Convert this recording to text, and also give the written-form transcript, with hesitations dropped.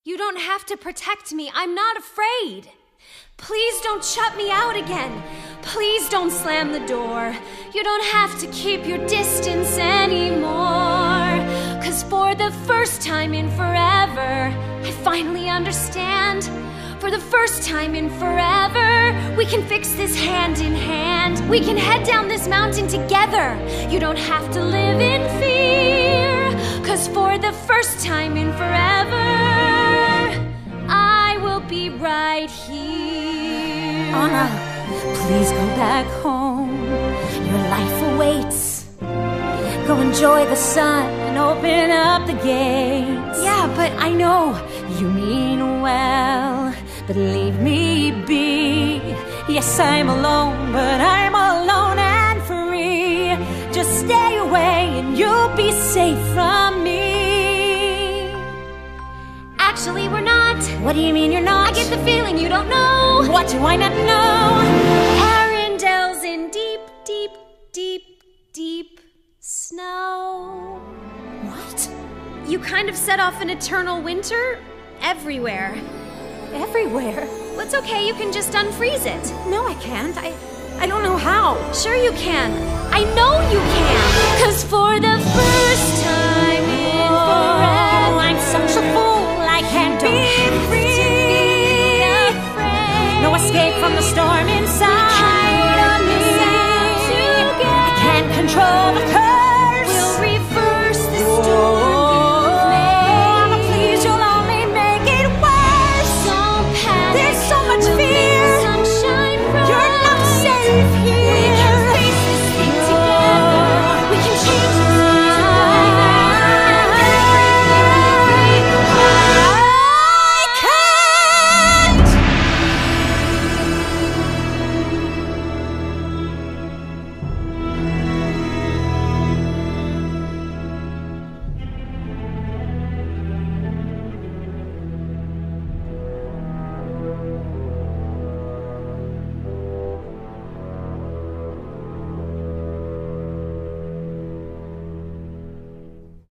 You don't have to protect me. I'm not afraid. Please don't shut me out again. Please don't slam the door. You don't have to keep your distance anymore. 'Cause for the first time in forever, I finally understand. For the first time in forever, we can fix this hand in hand. We can head down this mountain together. You don't have to live in fear. 'Cause for the first time in forever, I will be right here. Anna, please go back home. Your life awaits. Go enjoy the sun and open up the gates. Yeah, but I know you mean well, but leave me be. Yes, I'm alone, but I'm alone and free. Just stay away and you'll be safe from me. actually we're not. What do you mean you're not? I get the feeling you don't know. What do I not know? Arendelle's in deep, deep, deep, deep snow. What? You kind of set off an eternal winter everywhere. Everywhere? Well, it's okay, you can just unfreeze it. No, I can't. I don't know how. Sure you can. I know you can. 'Cause for the first time in forever, I'm such a fool, I can't be free. to be afraid. No escape from the storm